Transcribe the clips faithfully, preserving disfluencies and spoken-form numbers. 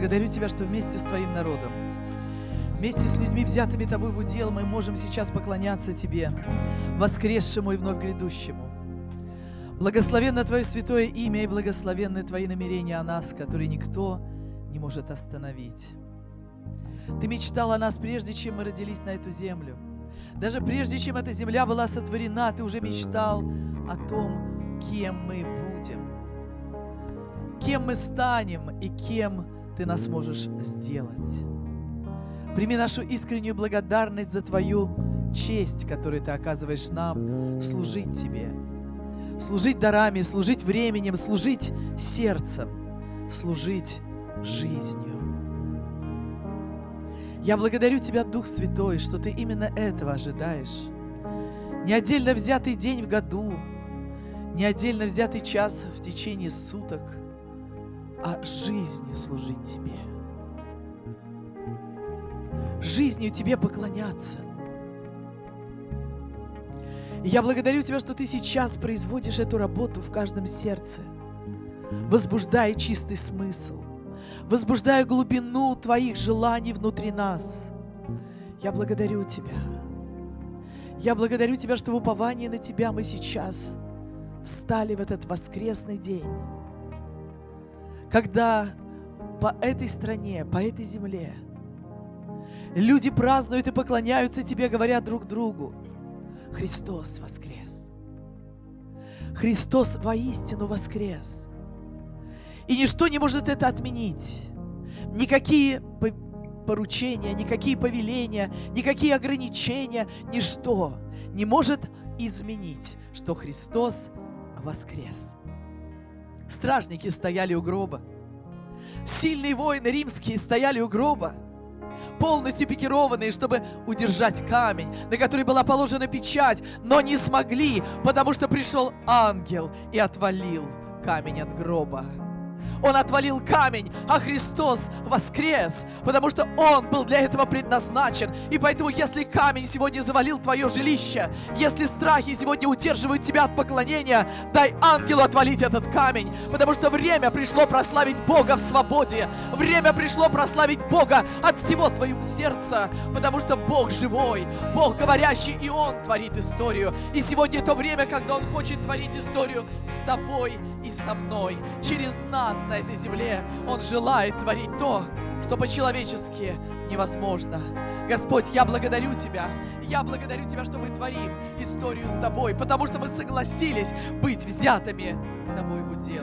благодарю Тебя, что вместе с Твоим народом, вместе с людьми, взятыми Тобой в удел, мы можем сейчас поклоняться Тебе, воскресшему и вновь грядущему. Благословенно Твое святое имя и благословенны Твои намерения о нас, которые никто не может остановить. Ты мечтал о нас, прежде чем мы родились на эту землю. Даже прежде чем эта земля была сотворена, Ты уже мечтал о том, кем мы будем, кем мы станем и кем Ты нас можешь сделать. Прими нашу искреннюю благодарность за Твою честь, которую Ты оказываешь нам, служить Тебе, служить дарами, служить временем, служить сердцем, служить жизнью. Я благодарю Тебя, Дух Святой, что Ты именно этого ожидаешь. Не отдельно взятый день в году, не отдельно взятый час в течение суток, а жизнью служить Тебе. Жизнью Тебе поклоняться. И я благодарю Тебя, что Ты сейчас производишь эту работу в каждом сердце, возбуждая чистый смысл, возбуждая глубину Твоих желаний внутри нас. Я благодарю Тебя. Я благодарю Тебя, что в уповании на Тебя мы сейчас встали в этот воскресный день, когда по этой стране, по этой земле люди празднуют и поклоняются Тебе, говоря друг другу: Христос воскрес! Христос воистину воскрес! И ничто не может это отменить. Никакие поручения, никакие повеления, никакие ограничения, ничто не может изменить, что Христос воскрес. Стражники стояли у гроба. Сильные воины римские стояли у гроба, полностью пикированные, чтобы удержать камень, на который была положена печать, но не смогли, потому что пришел ангел и отвалил камень от гроба. Он отвалил камень, а Христос воскрес, потому что Он был для этого предназначен. И поэтому, если камень сегодня завалил твое жилище, если страхи сегодня удерживают тебя от поклонения, дай ангелу отвалить этот камень, потому что время пришло прославить Бога в свободе. Время пришло прославить Бога от всего твоего сердца, потому что Бог живой, Бог говорящий, и Он творит историю. И сегодня то время, когда Он хочет творить историю с тобой и со мной, через нас на этой земле. Он желает творить то, что по-человечески невозможно. Господь, я благодарю Тебя. Я благодарю Тебя, что мы творим историю с Тобой, потому что мы согласились быть взятыми Тобой в удел.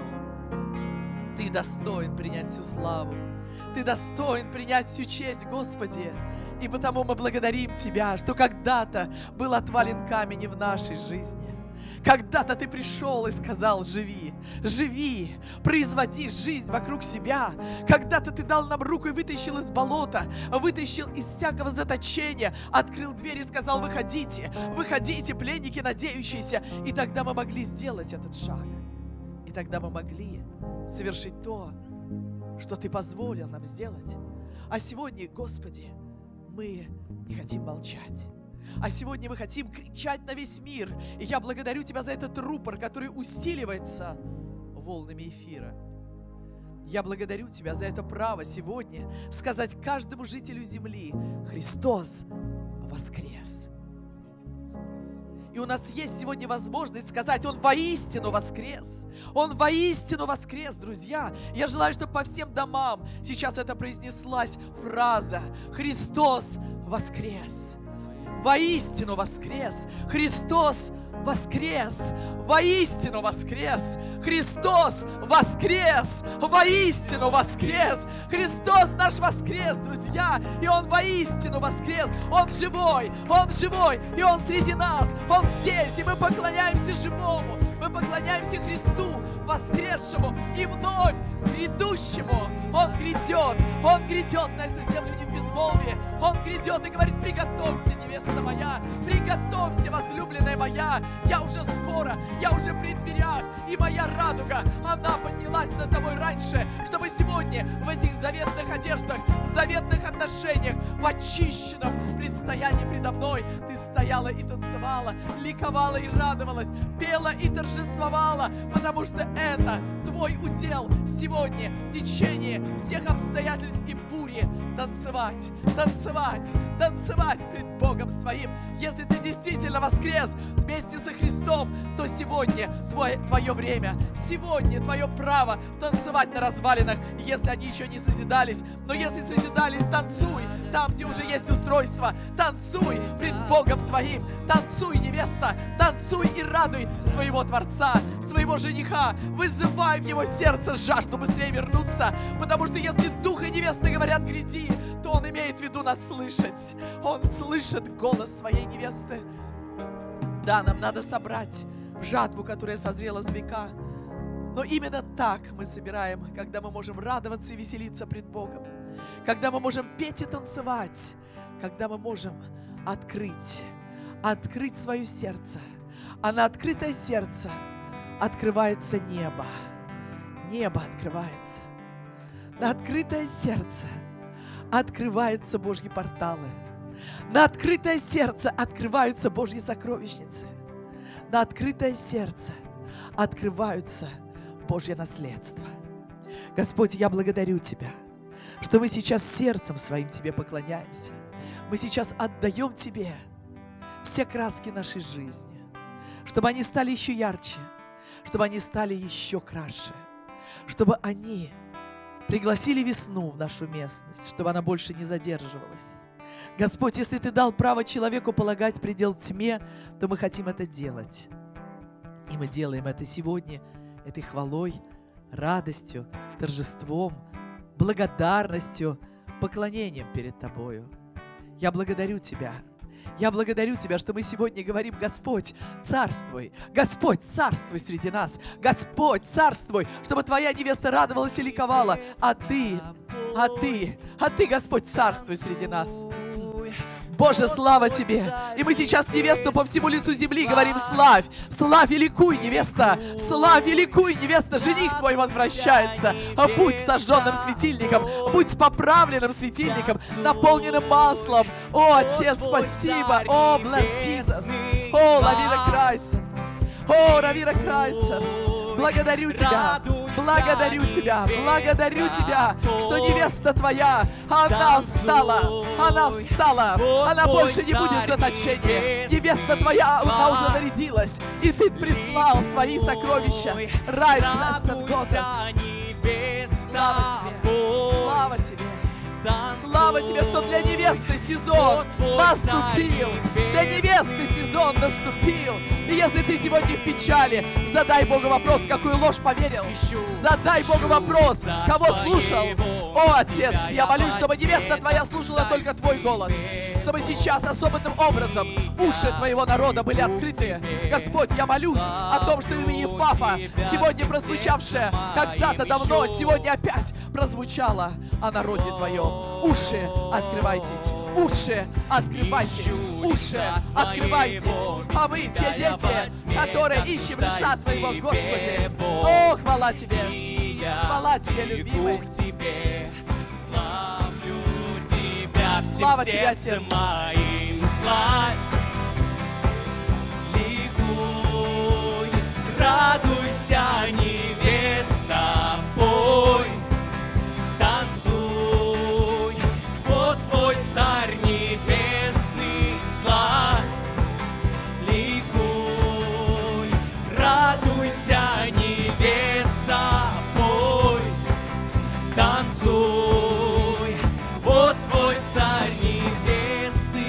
Ты достоин принять всю славу. Ты достоин принять всю честь, Господи. И потому мы благодарим Тебя, что когда-то был отвален камень в нашей жизни. Когда-то Ты пришел и сказал: живи, живи, производи жизнь вокруг себя. Когда-то Ты дал нам руку и вытащил из болота, вытащил из всякого заточения, открыл дверь и сказал: выходите, выходите, пленники надеющиеся. И тогда мы могли сделать этот шаг. И тогда мы могли совершить то, что Ты позволил нам сделать. А сегодня, Господи, мы не хотим молчать. А сегодня мы хотим кричать на весь мир. И я благодарю Тебя за этот рупор, который усиливается волнами эфира. Я благодарю Тебя за это право сегодня сказать каждому жителю земли: Христос воскрес. И у нас есть сегодня возможность сказать: Он воистину воскрес. Он воистину воскрес, друзья. Я желаю, чтобы по всем домам сейчас это произнеслась фраза: Христос воскрес. Воистину воскрес! Христос воскрес! Воистину воскрес! Христос воскрес! Воистину воскрес! Христос наш воскрес, друзья! И Он воистину воскрес! Он живой! Он живой! И Он среди нас! Он здесь! И мы поклоняемся живому! Мы поклоняемся Христу, воскресшему и вновь грядущему. Он грядет! Он грядет на эту землю не в безмолвии! Он грядет и говорит: приготовься, невеста моя, приготовься, возлюбленная моя, я уже скоро, я уже при дверях, и моя радуга, она поднялась над тобой раньше, чтобы сегодня в этих заветных одеждах, в заветных всех отношениях, в очищенном предстоянии предо мной. Ты стояла и танцевала, ликовала и радовалась, пела и торжествовала, потому что это твой удел сегодня в течение всех обстоятельств и бури танцевать, танцевать, танцевать пред Богом своим. Если ты действительно воскрес вместе со Христом, то сегодня твое, твое время, сегодня твое право танцевать на развалинах, если они еще не созидались. Но если созидались, танцуй там, где уже есть устройство. Танцуй пред Богом твоим. Танцуй, невеста, танцуй и радуй своего Творца, своего жениха. Вызывай в его сердце жажду быстрее вернуться, потому что если дух и невеста говорят «гряди», то он имеет в виду нас слышать. Он слышит голос своей невесты. Да, нам надо собрать жатву, которая созрела с века. Но именно так мы собираем, когда мы можем радоваться и веселиться пред Богом, когда мы можем петь и танцевать, когда мы можем открыть, открыть свое сердце. А на открытое сердце открывается небо. Небо открывается. На открытое сердце открываются Божьи порталы. На открытое сердце открываются Божьи сокровищницы. На открытое сердце открываются Божье наследство. Господь, я благодарю Тебя, что мы сейчас сердцем своим Тебе поклоняемся. Мы сейчас отдаем Тебе все краски нашей жизни, чтобы они стали еще ярче, чтобы они стали еще краше, чтобы они пригласили весну в нашу местность, чтобы она больше не задерживалась. Господь, если Ты дал право человеку полагать предел тьме, то мы хотим это делать. И мы делаем это сегодня этой хвалой, радостью, торжеством, благодарностью, поклонением перед Тобою. Я благодарю Тебя. Я благодарю Тебя, что мы сегодня говорим: Господь, царствуй, Господь, царствуй среди нас, Господь, царствуй, чтобы Твоя невеста радовалась и ликовала, а Ты, а Ты, а Ты, Господь, царствуй среди нас. Боже, слава Тебе! И мы сейчас невесту по всему лицу земли говорим: славь, славь и ликуй, невеста, славь и ликуй, невеста, жених твой возвращается. Будь сожженным светильником, будь поправленным светильником, наполненным маслом. О, Отец, спасибо! О, bless Jesus! О, Равира Крайсер! О, Равира Крайсер! Благодарю Тебя, благодарю Тебя, благодарю Тебя, что невеста Твоя, она встала, она встала, она больше не будет в заточении. Невеста Твоя, она уже нарядилась, и Ты прислал свои сокровища. Rightness and goodness. Слава Тебе, слава Тебе. Слава Тебе, что для невесты сезон наступил. Для невесты сезон наступил. И если ты сегодня в печали, задай Богу вопрос, в какую ложь поверил. Задай Богу вопрос, кого слушал. О, Отец, я молюсь, чтобы невеста Твоя слушала только Твой голос. Чтобы сейчас особенным образом уши Твоего народа были открыты. Господь, я молюсь о том, что имя Ефафа, сегодня прозвучавшее когда-то давно, сегодня опять прозвучало о народе Твоем. Уши открывайтесь, уши открывайтесь, уши открывайтесь. А мы те дети, которые ищем лица Твоего, Господи. О, хвала Тебе, хвала Тебе, любимый. Слава Тебе, Отец. Ликуй, радуйся, невеста, пой, танцуй, вот твой царь небесный, славь. Ликуй, радуйся, невеста, пой, танцуй, вот твой царь небесный.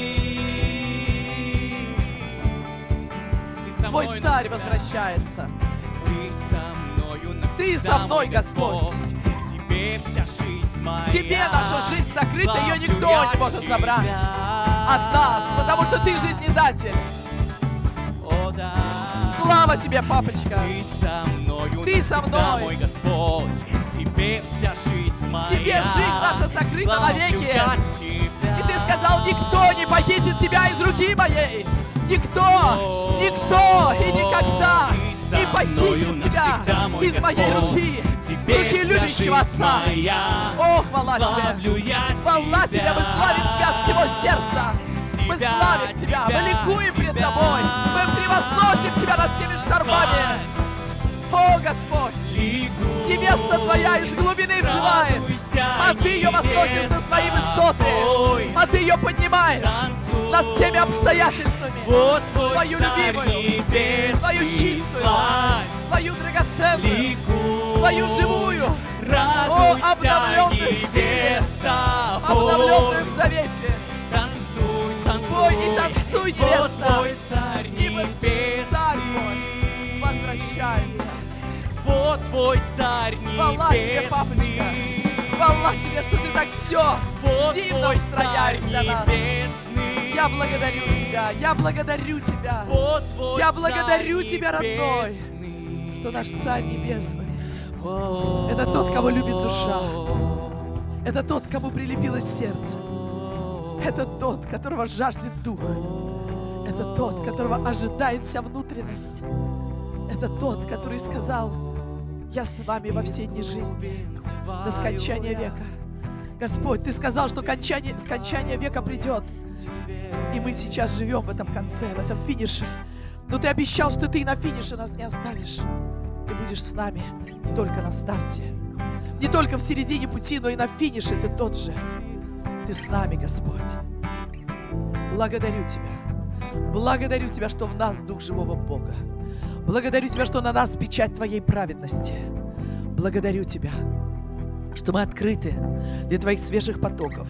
Твой царь возвращается. Ты со мною навсегда, Ты со мной, Господь. Тебе вся жизнь моя. Тебе наша жизнь закрыта, ее никто не может забрать от нас, потому что Ты жизнедатель. О, да. Слава Тебе, папочка. Ты со мною Ты со навсегда, мной. мой Господь. Тебе вся жизнь моя. Тебе жизнь наша сокрыта Славлю навеки. я Тебя. И Ты сказал: никто не похитит Тебя из руки моей. Никто, никто и никогда не похитит Тебя из моей руки. руки вся любящего жизнь Отца. моя. О, хвала Славлю Тебе! я Хвала Тебе! Мы славим Тебя от всего сердца! Мы Тебя, славим Тебя! Мы Тебя, ликуем пред Тебя. Тобой! Мы превозносим Тебя над всеми штормами! О, Господь! Ликуй, Невеста Твоя из глубины взывает! радуйся, А Ты ее возносишь на свои высоты! Ой, А Ты ее поднимаешь танцуй. над всеми обстоятельствами! Вот твой Свою царь любимую, небесный, свою чистую, славь, свою драгоценную, ликуй, свою живую, радуйся, обновленную в силе, невеста, обновленную Ой, в завете! танцуй, танцуй, Пой и танцуй, вот невеста! твой царь Ибо Царь твой небесный, возвращается! вот твой царь Хвала Тебе, Папочка! небесный, Хвала Тебе, что Ты так все вот дивно твой устрояешь царь для нас! небесный, Я благодарю Тебя! Я благодарю Тебя! вот твой Я благодарю царь Тебя, родной, небесный. что наш Царь Небесный — это тот, кого любит душа. Это тот, кому прилепилось сердце. Это тот, которого жаждет дух. Это тот, которого ожидает вся внутренность. Это тот, который сказал: «Я с вами во все дни жизни, до скончания века». Господь, Ты сказал, что кончание, скончание века придет. И мы сейчас живем в этом конце, в этом финише. Но Ты обещал, что Ты и на финише нас не оставишь. Ты будешь с нами не только на старте, не только в середине пути, но и на финише Ты тот же. Ты с нами, Господь. Благодарю Тебя. Благодарю Тебя, что в нас Дух живого Бога. Благодарю Тебя, что на нас печать Твоей праведности. Благодарю Тебя, что мы открыты для Твоих свежих потоков.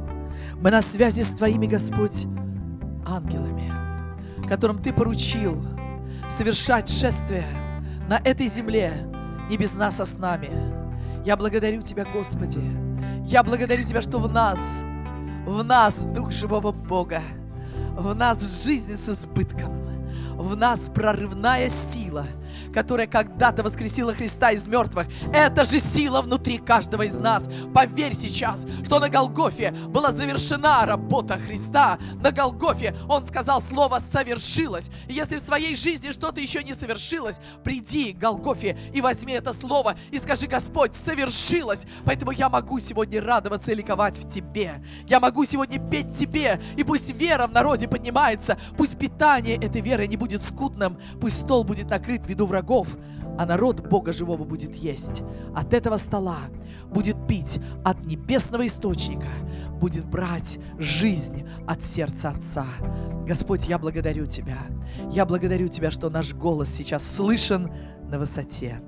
Мы на связи с Твоими, Господь, ангелами, которым Ты поручил совершать шествие на этой земле, не без нас, а с нами. Я благодарю Тебя, Господи. Я благодарю Тебя, что в нас, в нас Дух живого Бога, в нас жизнь с избытком, в нас прорывная сила, которая когда-то воскресила Христа из мертвых. Это же сила внутри каждого из нас. Поверь сейчас, что на Голгофе была завершена работа Христа. На Голгофе Он сказал слово «совершилось». И если в своей жизни что-то еще не совершилось, приди к Голгофе и возьми это слово и скажи: «Господь, совершилось». Поэтому я могу сегодня радоваться и ликовать в Тебе. Я могу сегодня петь Тебе. И пусть вера в народе поднимается, пусть питание этой веры не будет скудным, пусть стол будет накрыт в виду врагов, а народ Бога живого будет есть. От этого стола будет пить от небесного источника, будет брать жизнь от сердца Отца. Господь, я благодарю Тебя. Я благодарю Тебя, что наш голос сейчас слышен на высоте.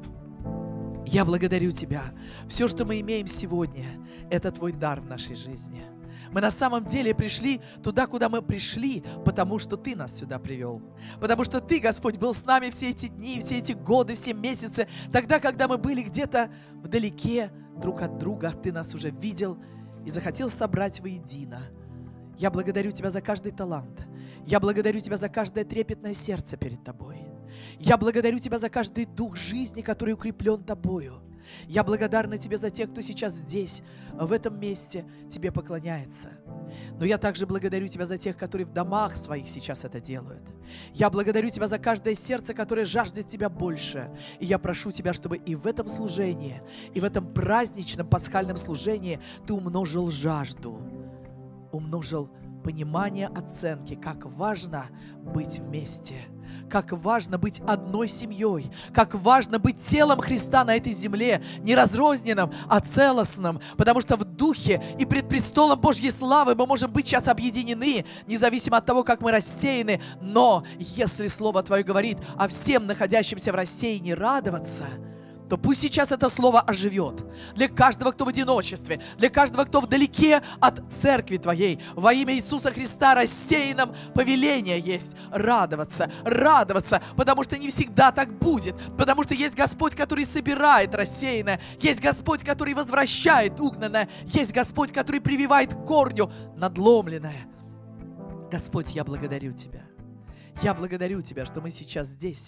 Я благодарю Тебя. Все, что мы имеем сегодня, это Твой дар в нашей жизни. Мы на самом деле пришли туда, куда мы пришли, потому что Ты нас сюда привел. Потому что Ты, Господь, был с нами все эти дни, все эти годы, все месяцы. Тогда, когда мы были где-то вдалеке друг от друга, Ты нас уже видел и захотел собрать воедино. Я благодарю Тебя за каждый талант. Я благодарю Тебя за каждое трепетное сердце перед Тобой. Я благодарю Тебя за каждый дух жизни, который укреплен Тобою. Я благодарна Тебе за тех, кто сейчас здесь, в этом месте, Тебе поклоняется. Но я также благодарю Тебя за тех, которые в домах своих сейчас это делают. Я благодарю Тебя за каждое сердце, которое жаждет Тебя больше. И я прошу Тебя, чтобы и в этом служении, и в этом праздничном пасхальном служении Ты умножил жажду, умножил понимание оценки, как важно быть вместе, как важно быть одной семьей, как важно быть телом Христа на этой земле, не разрозненным, а целостным, потому что в духе и пред престолом Божьей славы мы можем быть сейчас объединены, независимо от того, как мы рассеяны, но если Слово Твое говорит о всем находящемся в рассеянии радоваться, то пусть сейчас это слово оживет для каждого, кто в одиночестве, для каждого, кто вдалеке от церкви Твоей. Во имя Иисуса Христа рассеянном повеление есть радоваться, радоваться, потому что не всегда так будет, потому что есть Господь, который собирает рассеянное, есть Господь, который возвращает угнанное, есть Господь, который прививает к корню надломленное. Господь, я благодарю Тебя. Я благодарю Тебя, что мы сейчас здесь,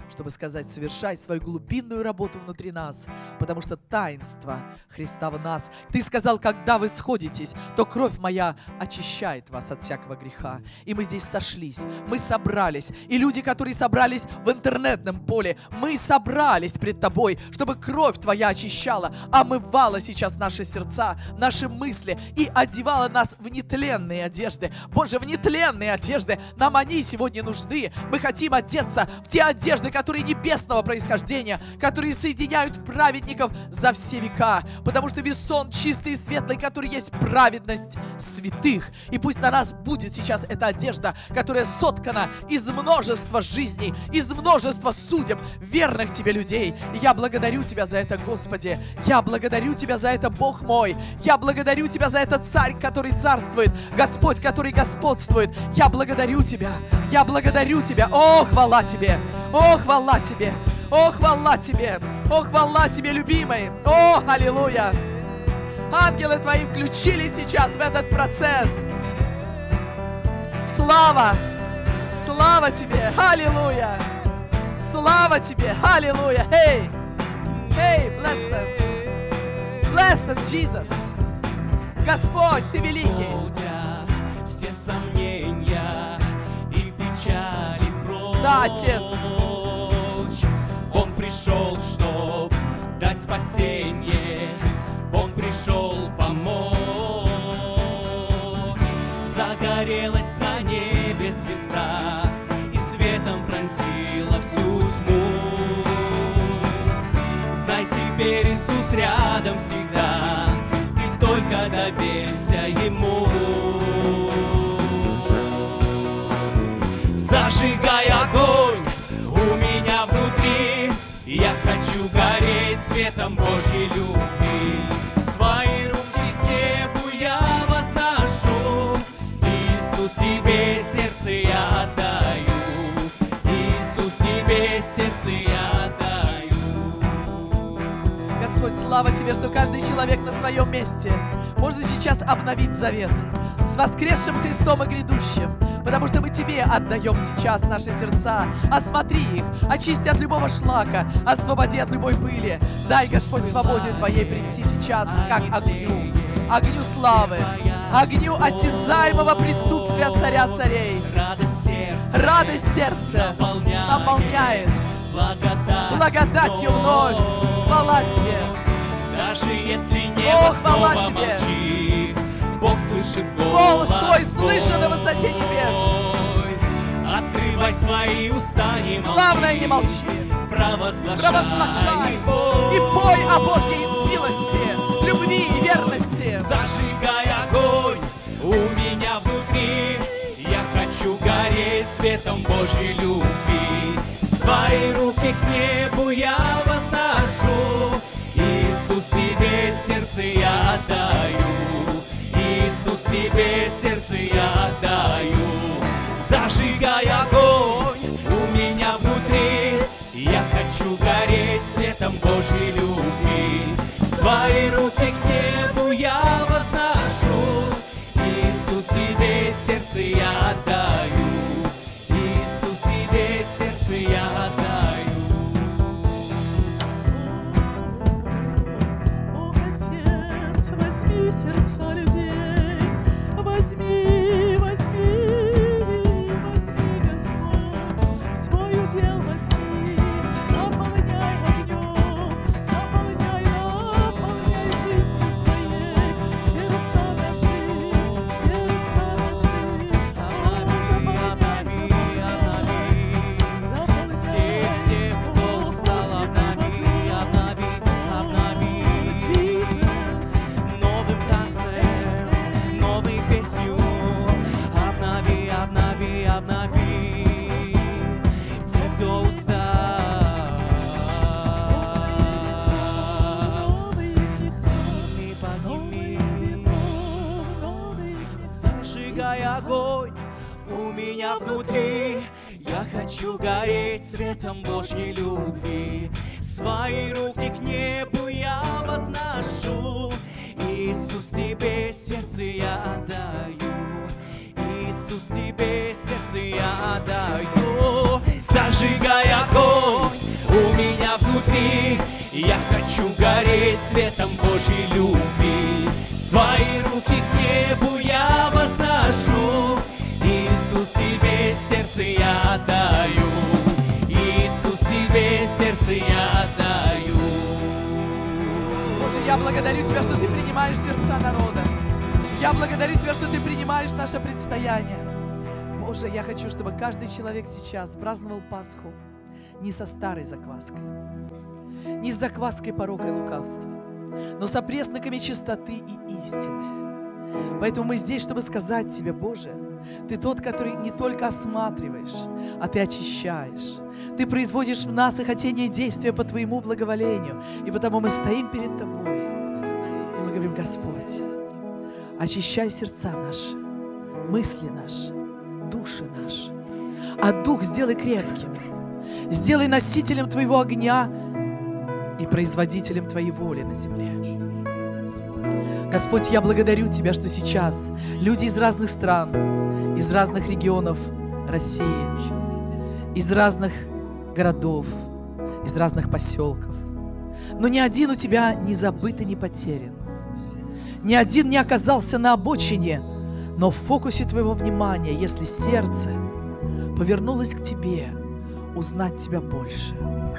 чтобы сказать: совершай свою глубинную работу внутри нас, потому что таинство Христа в нас. Ты сказал: когда вы сходитесь, то кровь моя очищает вас от всякого греха. И мы здесь сошлись, мы собрались. И люди, которые собрались в интернетном поле, мы собрались пред Тобой, чтобы кровь Твоя очищала, омывала сейчас наши сердца, наши мысли и одевала нас в нетленные одежды. Боже, в нетленные одежды нам они сегодня нужны. Мы хотим одеться в те одежды, которые небесного происхождения, которые соединяют праведников за все века, потому что весон чистый и светлый, который есть праведность святых. И пусть на нас будет сейчас эта одежда, которая соткана из множества жизней, из множества судеб верных Тебе людей. И я благодарю Тебя за это, Господи. Я благодарю Тебя за это, Бог мой. Я благодарю Тебя за это, Царь, который царствует, Господь, который господствует. Я благодарю Тебя. Я благодарю Тебя. О, хвала Тебе. О, хвала Тебе. О, хвала Тебе. О, хвала Тебе, любимый. О, аллилуйя. Ангелы Твои включились сейчас в этот процесс. Слава. Слава Тебе. Аллилуйя. Слава Тебе. Аллилуйя. Hey. Hey, blessed. Blessed Jesus. Господь, Ты великий. Все сомнения и печали прочь. Да, Отец. Он пришел, чтоб дать спасение. Он пришел помочь. Загорелась на небе звезда и светом пронзила всю тьму. Знай, теперь Иисус рядом всегда. Ты только доверься Ему. Зажигай огонь у меня внутри. Я хочу гореть светом Божьей любви. Свои руки к небу я возношу. Иисус, Тебе сердце я отдаю. Иисус, Тебе сердце я отдаю. Господь, слава Тебе, что каждый человек на своем месте может сейчас обновить завет с воскресшим Христом и грядущим. Потому что мы Тебе отдаем сейчас наши сердца. Осмотри их, очисти от любого шлака, освободи от любой пыли. Дай, Господь, свободе Твоей прийти сейчас, как огню, огню славы, огню осязаемого присутствия Царя Царей. Радость сердца, Радость сердца наполняет благодатью вновь. Хвала Тебе. даже если небо О, хвала снова Тебе. молчит, Бог слышит голос Голос Твой слышен на высоте небес. твой. Открывай свои уста, не молчи. Главное, не молчи. Провозглашай, Провозглашай пой. и пой о Божьей милости, любви и верности. Зажигай огонь у меня внутри. Я хочу гореть светом Божьей любви. Свои руки к небу я возношу. Иисус, Тебе сердце я отдаю. Иисус, Тебе сердце я отдаю. Зажигай огонь у меня внутри. Я хочу гореть светом Божьей любви. Свои руки к небу я возношу. Иисус, Тебе сердце я отдаю. Иисус, Тебе сердце я отдаю. О, Отец, возьми сердца людей, возьми, возьми, возьми, Господь, в свой удел возьми, наполняй огнем, наполняй, наполняй жизнью своей, сердца наши, сердца наши, о, заполняй, заполняй, Всех тех, кто устал, обнови, обнови, обнови. Новым танцем, новой песню. Обнови, обнови, обнови. Те, кто устал, подними, подними. Зажигай огонь у меня внутри. Я хочу гореть светом Божьей любви. Свои руки к небу я возношу. Иисус, Тебе сердце я отдаю. Иисус, Тебе сердце я отдаю. Зажигай огонь хочу гореть светом Божьей любви. Свои руки к небу я возношу. Иисус, тебе сердце я отдаю. Иисус, тебе сердце я отдаю. Боже, я благодарю Тебя, что Ты принимаешь сердца народа. Я благодарю Тебя, что Ты принимаешь наше предстояние. Боже, я хочу, чтобы каждый человек сейчас праздновал Пасху не со старой закваской, не с закваской порока и лукавства, но с опресноками чистоты и истины. Поэтому мы здесь, чтобы сказать Тебе: Боже, Ты тот, который не только осматриваешь, а Ты очищаешь. Ты производишь в нас и хотение и действия по Твоему благоволению. И потому мы стоим перед Тобой, и мы говорим: Господь, очищай сердца наши, мысли наши, души наши, а дух сделай крепким, сделай носителем Твоего огня и производителем Твоей воли на земле. Господь, я благодарю Тебя, что сейчас люди из разных стран, из разных регионов России, из разных городов, из разных поселков, но ни один у Тебя не забыт и не потерян. Ни один не оказался на обочине, но в фокусе Твоего внимания, если сердце повернулось к Тебе, узнать Тебя больше,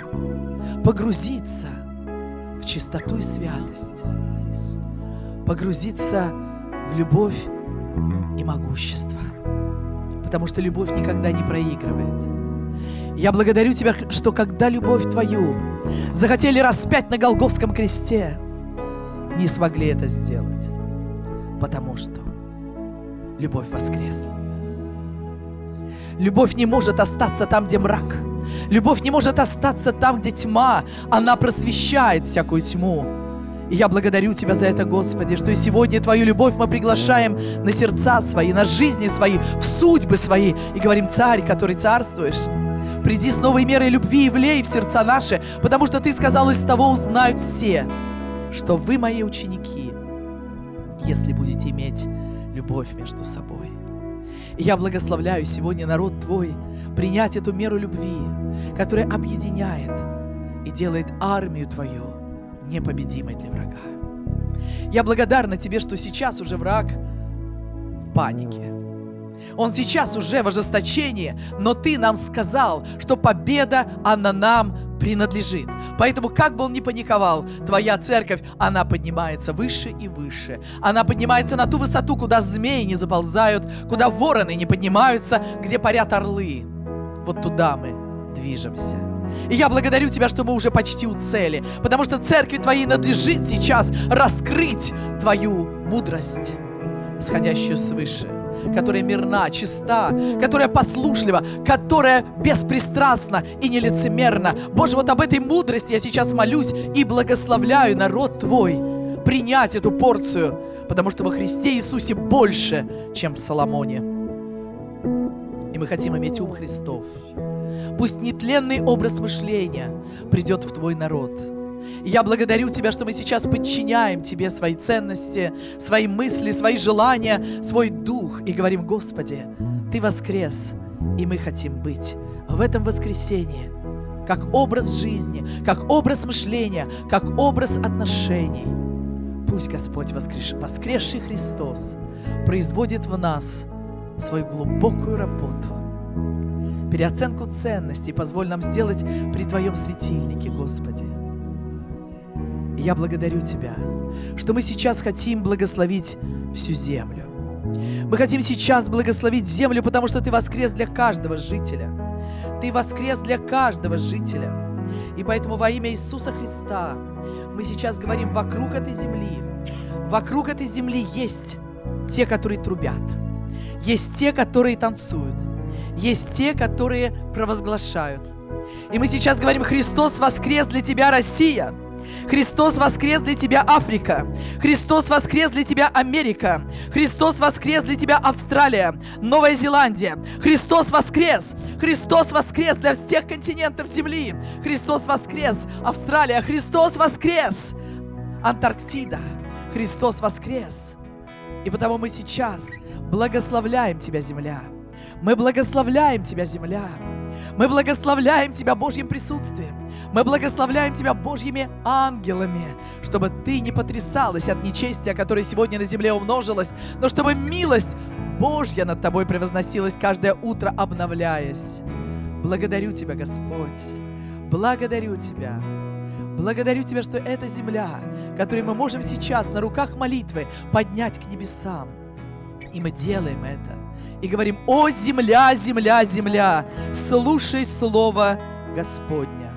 погрузиться в чистоту и святость, погрузиться в любовь и могущество, потому что любовь никогда не проигрывает. Я благодарю Тебя, что когда любовь Твою захотели распять на Голгофском кресте, не смогли это сделать, потому что любовь воскресла. Любовь не может остаться там, где мрак. Любовь не может остаться там, где тьма. Она просвещает всякую тьму. И я благодарю Тебя за это, Господи, что и сегодня Твою любовь мы приглашаем на сердца свои, на жизни свои, в судьбы свои. И говорим: Царь, который царствуешь, приди с новой мерой любви и влей в сердца наши, потому что Ты сказал: из того узнают все, что вы мои ученики, если будете иметь любовь между собой. И я благословляю сегодня народ Твой принять эту меру любви, которая объединяет и делает армию Твою непобедимой для врага. Я благодарна Тебе, что сейчас уже враг в панике. Он сейчас уже в ожесточении, но Ты нам сказал, что победа, она нам принадлежит. Поэтому, как бы он ни паниковал, Твоя церковь, она поднимается выше и выше. Она поднимается на ту высоту, куда змеи не заползают, куда вороны не поднимаются, где парят орлы. Вот туда мы движемся. И я благодарю Тебя, что мы уже почти у цели, потому что церкви Твоей надлежит сейчас раскрыть Твою мудрость, сходящую свыше, которая мирна, чиста, которая послушлива, которая беспристрастна и нелицемерна. Боже, вот об этой мудрости я сейчас молюсь и благословляю народ Твой принять эту порцию, потому что во Христе Иисусе больше, чем в Соломоне. И мы хотим иметь ум Христов. Пусть нетленный образ мышления придет в Твой народ. И я благодарю Тебя, что мы сейчас подчиняем Тебе свои ценности, свои мысли, свои желания, свой дух и говорим: Господи, Ты воскрес, и мы хотим быть в этом воскресении как образ жизни, как образ мышления, как образ отношений. Пусть Господь, воскрес... воскресший Христос, производит в нас свою глубокую работу, переоценку ценностей. Позволь нам сделать при Твоем светильнике, Господи. И я благодарю Тебя, что мы сейчас хотим благословить всю землю. Мы хотим сейчас благословить землю, потому что Ты воскрес для каждого жителя. Ты воскрес для каждого жителя. И поэтому во имя Иисуса Христа мы сейчас говорим: вокруг этой земли, вокруг этой земли есть те, которые трубят, есть те, которые танцуют, есть те, которые провозглашают. И мы сейчас говорим: Христос воскрес для тебя, Россия! Христос воскрес для тебя, Африка! Христос воскрес для тебя, Америка! Христос воскрес для тебя, Австралия, Новая Зеландия! Христос воскрес! Христос воскрес для всех континентов Земли! Христос воскрес! Австралия! Христос воскрес! Антарктида! Христос воскрес! И потому мы сейчас благословляем тебя, земля! Мы благословляем тебя, земля! Мы благословляем Тебя Божьим присутствием. Мы благословляем Тебя Божьими ангелами, чтобы Ты не потрясалась от нечестия, которое сегодня на земле умножилось, но чтобы милость Божья над Тобой превозносилась каждое утро, обновляясь. Благодарю Тебя, Господь. Благодарю Тебя. Благодарю Тебя, что эта земля, которую мы можем сейчас на руках молитвы поднять к небесам. И мы делаем это. И говорим: «О, земля, земля, земля, слушай слово Господня».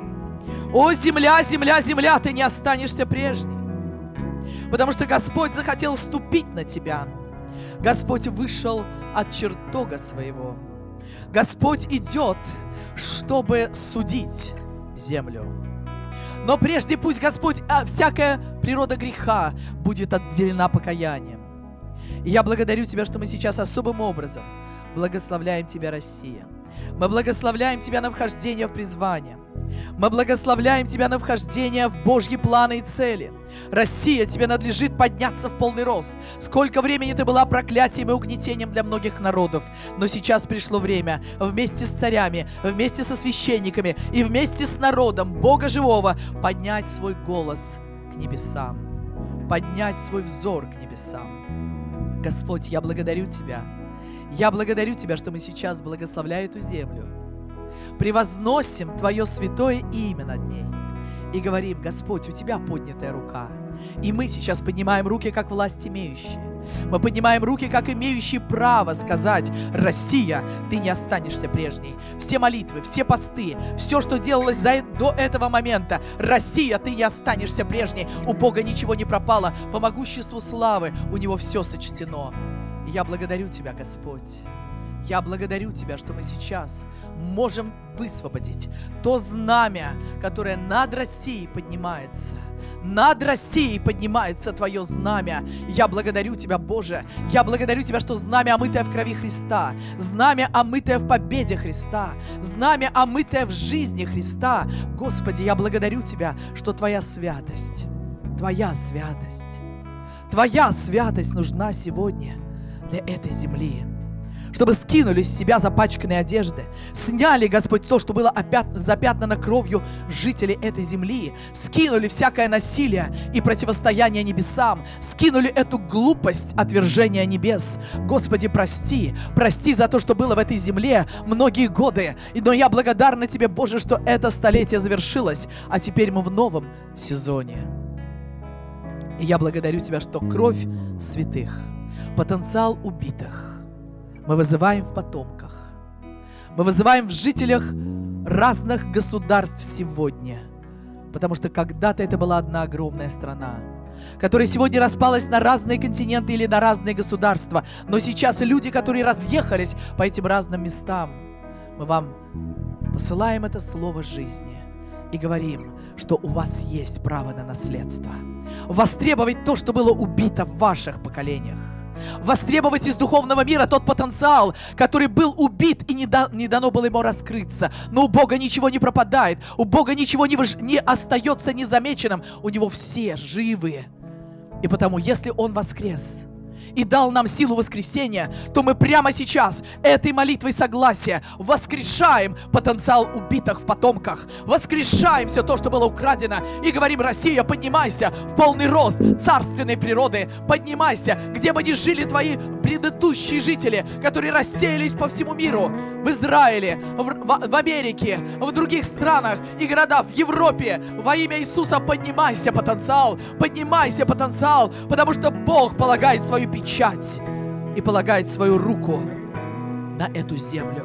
«О, земля, земля, земля, ты не останешься прежней». Потому что Господь захотел ступить на тебя. Господь вышел от чертога своего. Господь идет, чтобы судить землю. Но прежде пусть Господь, а всякая природа греха будет отделена покаянием. И я благодарю Тебя, что мы сейчас особым образом благословляем Тебя, Россия. Мы благословляем Тебя на вхождение в призвание. Мы благословляем Тебя на вхождение в Божьи планы и цели. Россия, Тебе надлежит подняться в полный рост. Сколько времени Ты была проклятием и угнетением для многих народов. Но сейчас пришло время вместе с царями, вместе со священниками и вместе с народом Бога Живого поднять свой голос к небесам. Поднять свой взор к небесам. Господь, я благодарю Тебя. Я благодарю Тебя, что мы сейчас, благословляя эту землю, превозносим Твое святое имя над ней и говорим: Господь, у Тебя поднятая рука. И мы сейчас поднимаем руки, как власть имеющие. Мы поднимаем руки, как имеющие право сказать: Россия, ты не останешься прежней. Все молитвы, все посты, все, что делалось до этого момента: Россия, ты не останешься прежней. У Бога ничего не пропало. По могуществу славы у Него все сочтено. И я благодарю Тебя, Господь. Я благодарю Тебя, что мы сейчас можем высвободить то знамя, которое над Россией поднимается. Над Россией поднимается Твое знамя. Я благодарю Тебя, Боже. Я благодарю Тебя, что знамя, омытое в крови Христа, знамя, омытое в победе Христа, знамя, омытое в жизни Христа. Господи, я благодарю Тебя, что Твоя святость, Твоя святость, Твоя святость нужна сегодня для этой земли. Чтобы скинули с себя запачканные одежды, сняли, Господь, то, что было опят... запятнано кровью жителей этой земли, скинули всякое насилие и противостояние небесам, скинули эту глупость отвержения небес. Господи, прости, прости за то, что было в этой земле многие годы, но я благодарна Тебе, Боже, что это столетие завершилось, а теперь мы в новом сезоне. И я благодарю Тебя, что кровь святых, потенциал убитых мы вызываем в потомках. Мы вызываем в жителях разных государств сегодня. Потому что когда-то это была одна огромная страна, которая сегодня распалась на разные континенты или на разные государства. Но сейчас люди, которые разъехались по этим разным местам, мы вам посылаем это слово жизни и говорим, что у вас есть право на наследство. Востребовать то, что было убито в ваших поколениях. Востребовать из духовного мира тот потенциал, который был убит и не, да, не дано было ему раскрыться. Но у Бога ничего не пропадает, у Бога ничего не, выж... не остается незамеченным, у Него все живы. И потому, если Он воскрес и дал нам силу воскресения, то мы прямо сейчас этой молитвой согласия воскрешаем потенциал убитых в потомках, воскрешаем все то, что было украдено, и говорим: Россия, поднимайся в полный рост царственной природы, поднимайся, где бы ни жили твои предыдущие жители, которые рассеялись по всему миру, в Израиле, в, в, в Америке, в других странах и городах, в Европе. Во имя Иисуса поднимайся, потенциал, поднимайся, потенциал, потому что Бог полагает свою печать и полагает свою руку на эту землю.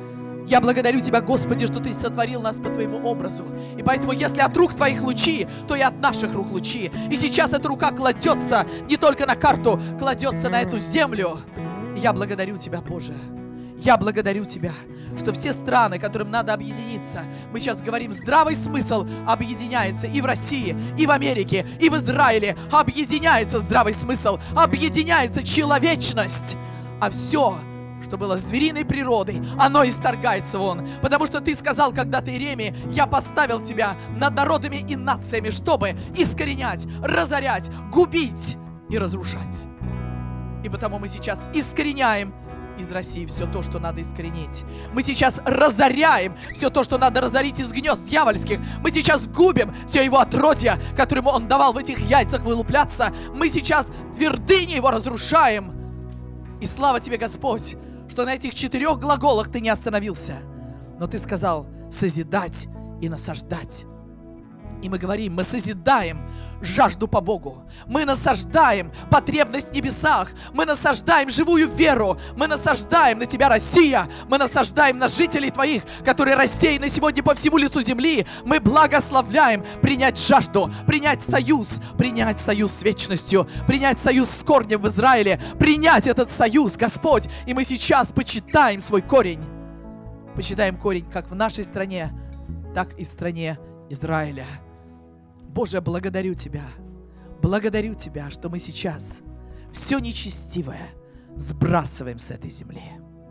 Я благодарю Тебя, Господи, что Ты сотворил нас по Твоему образу. И поэтому, если от рук Твоих лучи, то и от наших рук лучи. И сейчас эта рука кладется не только на карту, кладется на эту землю. И я благодарю Тебя, Боже. Я благодарю Тебя, что все страны, которым надо объединиться, мы сейчас говорим, здравый смысл объединяется и в России, и в Америке, и в Израиле. Объединяется здравый смысл, объединяется человечность. А все, что было звериной природой, оно исторгается вон. Потому что Ты сказал когда-то Иеремии: я поставил Тебя над народами и нациями, чтобы искоренять, разорять, губить и разрушать. И потому мы сейчас искореняем из России все то, что надо искоренить. Мы сейчас разоряем все то, что надо разорить из гнезд дьявольских. Мы сейчас губим все его отродья, которым он давал в этих яйцах вылупляться. Мы сейчас твердыни его разрушаем. И слава тебе, Господь, что на этих четырех глаголах ты не остановился, но ты сказал созидать и насаждать. И мы говорим, мы созидаем жажду по Богу. Мы насаждаем потребность в небесах. Мы насаждаем живую веру. Мы насаждаем на Тебя, Россия. Мы насаждаем на жителей Твоих, которые рассеяны сегодня по всему лицу земли. Мы благословляем принять жажду, принять союз, принять союз с вечностью, принять союз с корнем в Израиле, принять этот союз, Господь. И мы сейчас почитаем свой корень. Почитаем корень как в нашей стране, так и в стране Израиля. Боже, я благодарю Тебя, благодарю Тебя, что мы сейчас все нечестивое сбрасываем с этой земли.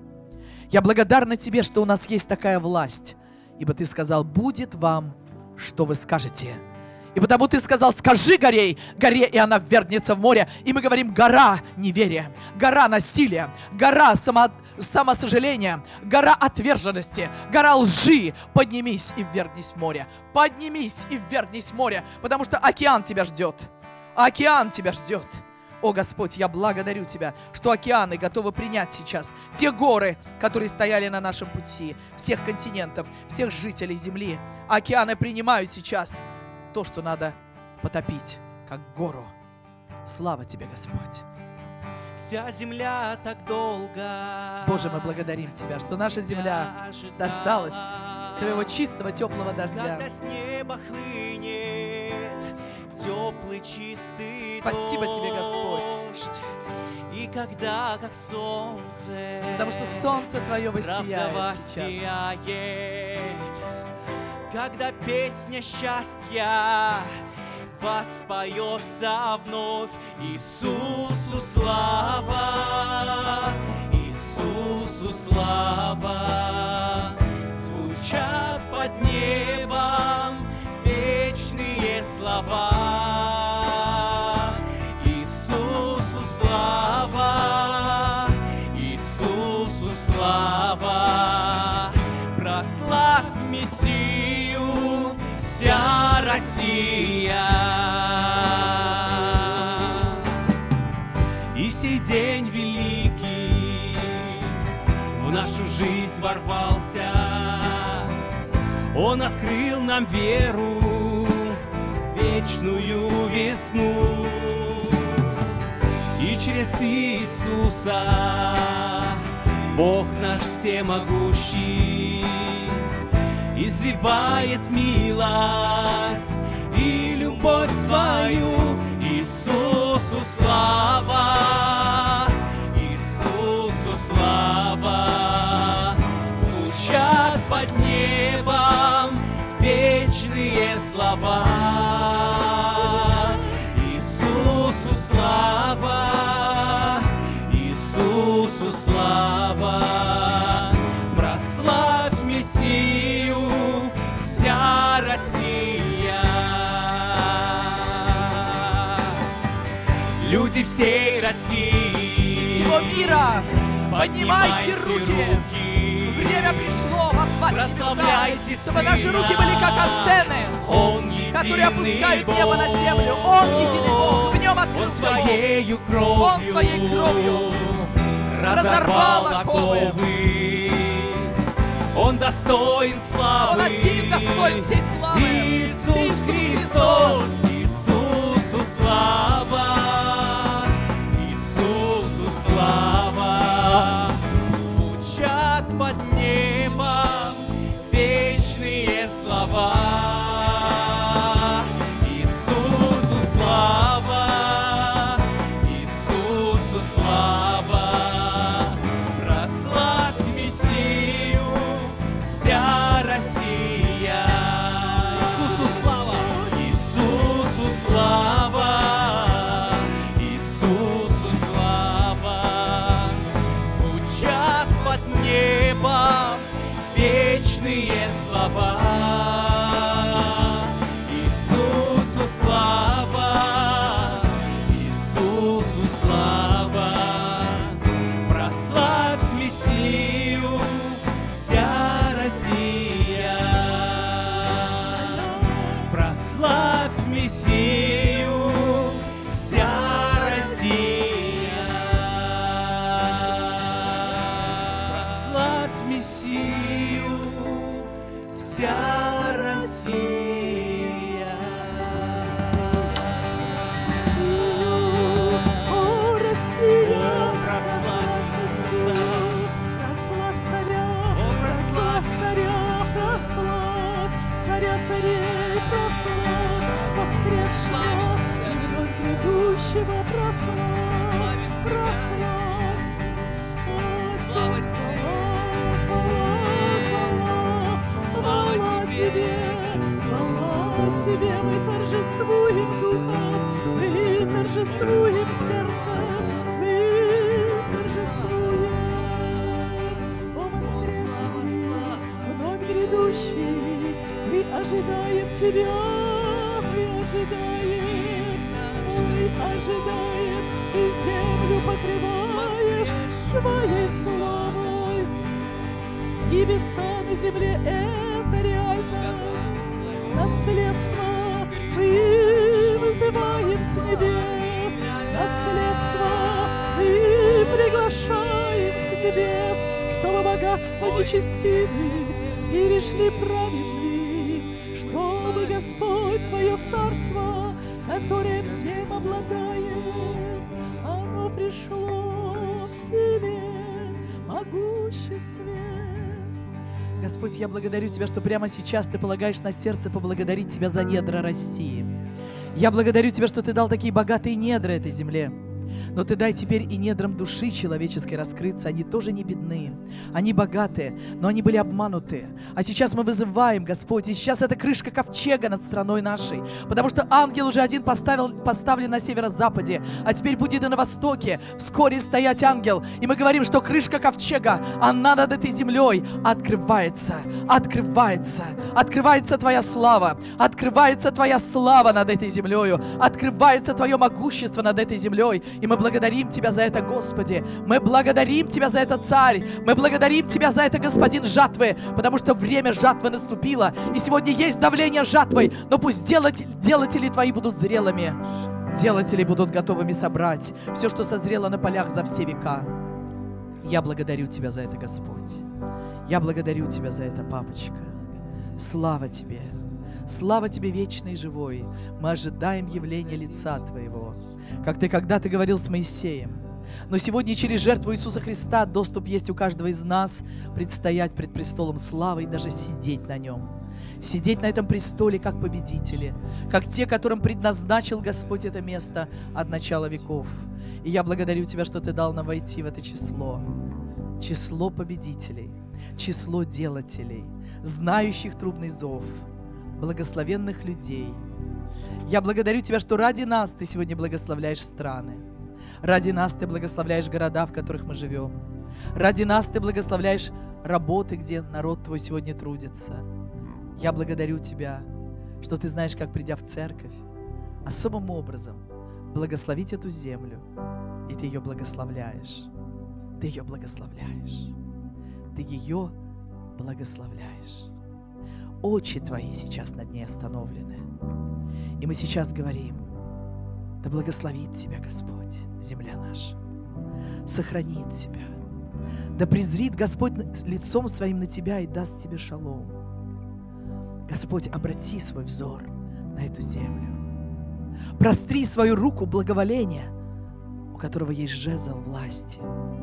Я благодарна Тебе, что у нас есть такая власть, ибо Ты сказал, будет вам, что вы скажете. И потому Ты сказал, скажи горе, горе, и она ввергнется в море. И мы говорим, гора неверия, гора насилия, гора само, самосожаления, гора отверженности, гора лжи. Поднимись и ввергнись в море. Поднимись и ввергнись в море, потому что океан тебя ждет. Океан тебя ждет. О, Господь, я благодарю Тебя, что океаны готовы принять сейчас те горы, которые стояли на нашем пути, всех континентов, всех жителей земли. Океаны принимают сейчас то, что надо потопить, как гору. Слава Тебе, Господь. Вся земля так долго. Боже, мы благодарим Тебя, что наша земля дождалась Твоего чистого, теплого дождя. Когда с неба хлынет теплый, чистый Спасибо Тебе, Господь. дождь. И когда, как солнце, потому что солнце Твое правда воссияет сейчас. воссияет. Когда песня счастья воспоется вновь, Иисусу слава, Иисусу слава, звучат под небом вечные слова. Иисусу слава, Иисусу слава, прославь Мессию вся Россия. И сей день великий в нашу жизнь ворвался. Он открыл нам веру, вечную весну. И через Иисуса Бог наш всемогущий изливает милость и любовь свою. Иисусу слава, Иисусу слава, звучат под небом вечные слова. Иисусу слава, Иисусу слава, прославь Мессию вся Россия. Люди всей России, Всего мира, поднимайте руки. руки. Время пришло возвать Прославляйте небеса, чтобы наши руки были как антенны, Он которые опускают Бог. небо на землю. Он единый Бог, в нем Он открылся Бог. своею кровью, Он своей кровью разорвал оковы. Он достоин славы. Он один достоин всей славы. Иисус Иисус Христос, Иисусу слава, Иисусу слава. Звучат под небом вечные слова. Иисусу слава, Иисусу слава, прославь Мессию вся Россия. Иисусу слава, Иисусу слава, Иисусу слава, звучат под небом вечные слова. Иисусу слава, Иисусу слава, прославь вся Россия. О, Россия, О, прославь Россию, прославь царя, прославь царя, прославь царя царей, прославь воскресшего и вновь грядущего, прославь, прославь. Слава Отец, тебе. хвала, хвала, хвала тебе, хвала тебе, мы торжествуем духом, мы торжествуем сердцем, мы торжествуем. О, воскресший, вновь грядущий, мы ожидаем тебя, мы ожидаем, мы ожидаем, и землю покрываешь своей славой. Небеса на земле — это реальность, наследство. Мы вызываем с небес наследство, мы приглашаем с небес, чтобы богатства нечестивые перешли праведные, чтобы, Господь, Твое царство, которое всем обладает, оно пришло в силе, могуществе. Господь, я благодарю Тебя, что прямо сейчас Ты полагаешь на сердце поблагодарить Тебя за недра России. Я благодарю Тебя, что Ты дал такие богатые недра этой земле. Но Ты дай теперь и недрам души человеческой раскрыться. Они тоже не бедны, они богатые, но они были обмануты. А сейчас мы вызываем, Господь, и сейчас это крышка ковчега над страной нашей, потому что ангел уже один поставил, поставлен на северо-западе, а теперь будет и на востоке вскоре стоять ангел. И мы говорим, что крышка ковчега, она над этой землей открывается, открывается, открывается Твоя слава, открывается Твоя слава над этой землей, открывается Твое могущество над этой землей. И мы благодарим Тебя за это, Господи. Мы благодарим Тебя за это, Царь. Мы благодарим Тебя за это, Господин жатвы, потому что время жатвы наступило. И сегодня есть давление жатвой, но пусть делать, делатели Твои будут зрелыми. Делатели будут готовыми собрать все, что созрело на полях за все века. Я благодарю Тебя за это, Господь. Я благодарю Тебя за это, Папочка. Слава Тебе. Слава Тебе, вечный и живой. Мы ожидаем явления лица Твоего, как Ты когда-то говорил с Моисеем. Но сегодня через жертву Иисуса Христа доступ есть у каждого из нас предстоять пред престолом славы и даже сидеть на нем. Сидеть на этом престоле как победители, как те, которым предназначил Господь это место от начала веков. И я благодарю Тебя, что Ты дал нам войти в это число. Число победителей, число делателей, знающих трубный зов, благословенных людей. Я благодарю Тебя, что ради нас Ты сегодня благословляешь страны. Ради нас Ты благословляешь города, в которых мы живем. Ради нас Ты благословляешь работы, где народ Твой сегодня трудится. Я благодарю Тебя, что Ты знаешь, как, придя в церковь, особым образом благословить эту землю. И Ты ее благословляешь. Ты ее благословляешь. Ты ее благословляешь. Очи Твои сейчас над ней остановлены. И мы сейчас говорим: да благословит Тебя Господь, земля наша, сохранит Тебя, да презрит Господь лицом Своим на Тебя и даст Тебе шалом. Господь, обрати свой взор на эту землю, простри свою руку благоволения, у которого есть жезл власти.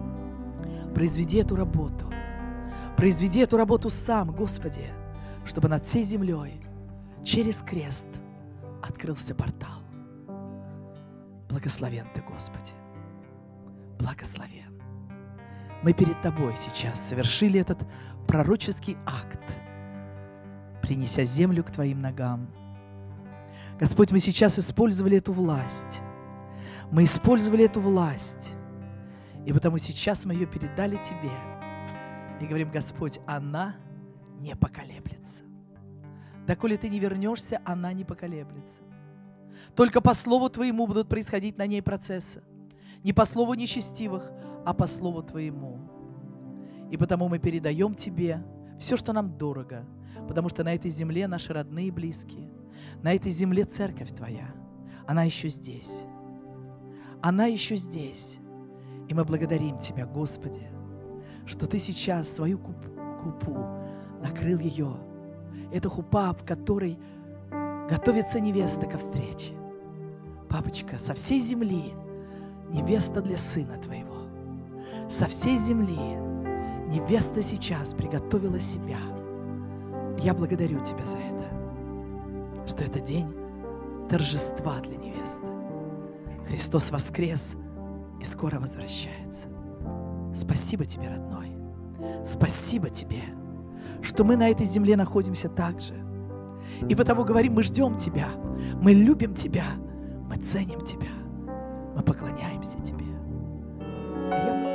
Произведи эту работу, произведи эту работу сам, Господи, чтобы над всей землей через крест открылся портал. Благословен Ты, Господи, благословен. Мы перед Тобой сейчас совершили этот пророческий акт, принеся землю к Твоим ногам. Господь, мы сейчас использовали эту власть. Мы использовали эту власть. И потому сейчас мы ее передали Тебе. И говорим: Господь, она не поколеблется. Доколе Ты не вернешься, она не поколеблется. Только по слову Твоему будут происходить на ней процессы. Не по слову нечестивых, а по слову Твоему. И потому мы передаем Тебе все, что нам дорого, потому что на этой земле наши родные и близкие, на этой земле церковь Твоя, она еще здесь. Она еще здесь. И мы благодарим Тебя, Господи, что Ты сейчас свою купу накрыл ее Это хупа, в которой готовится невеста ко встрече. Папочка, со всей земли невеста для сына твоего. Со всей земли невеста сейчас приготовила себя. Я благодарю тебя за это, что это день торжества для невесты. Христос воскрес и скоро возвращается. Спасибо тебе, родной. Спасибо тебе, что мы на этой земле находимся так же. И потому говорим, мы ждем тебя, мы любим тебя, мы ценим тебя, мы поклоняемся тебе. Я